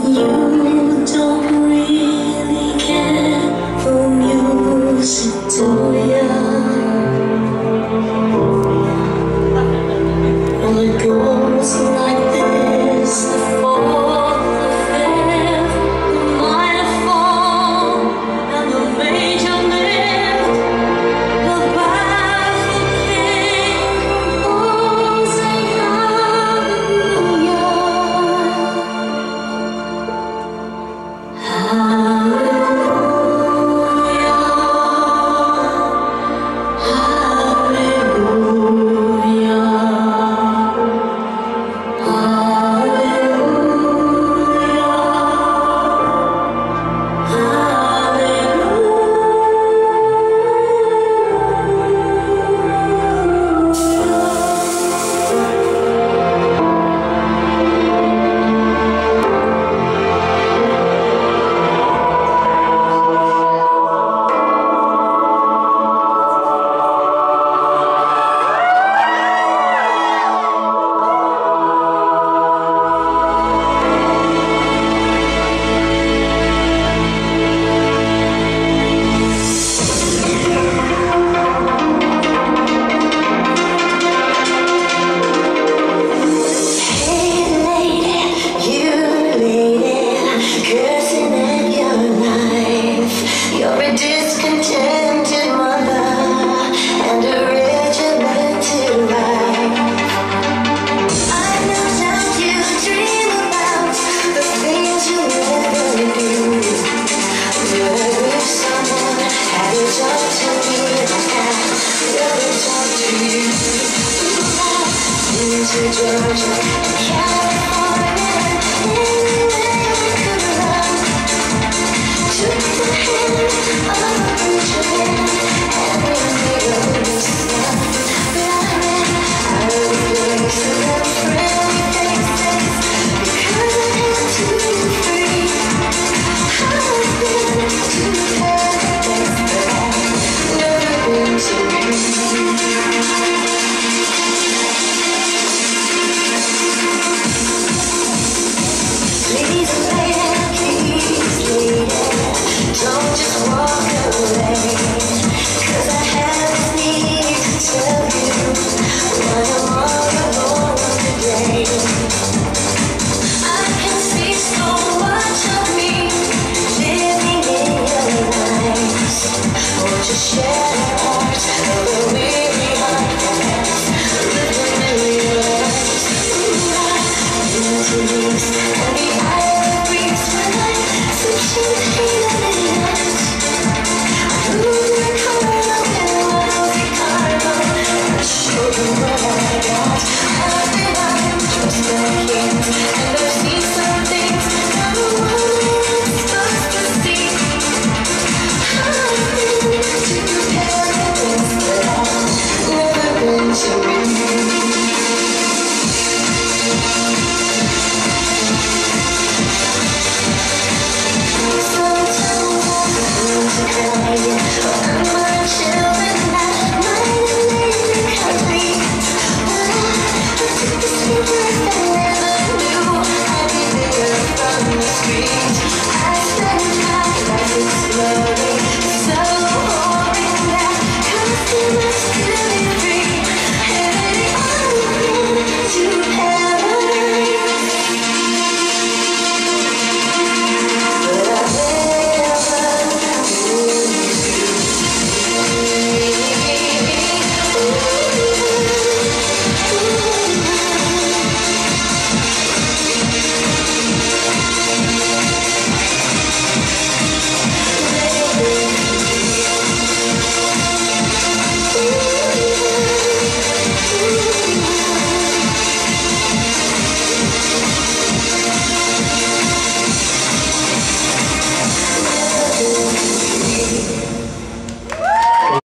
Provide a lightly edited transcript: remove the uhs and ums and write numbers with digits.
You don't really care for music, do ya? Well, it goes like this: the fourth, the fifth, the minor fall, and the major lift. The baffled king composing hallelujah. Discontented mother and a regimented life. I know that you dream about the things you never do, but I wish someone had a talk to me like that. Let me talk to you. Into Georgia,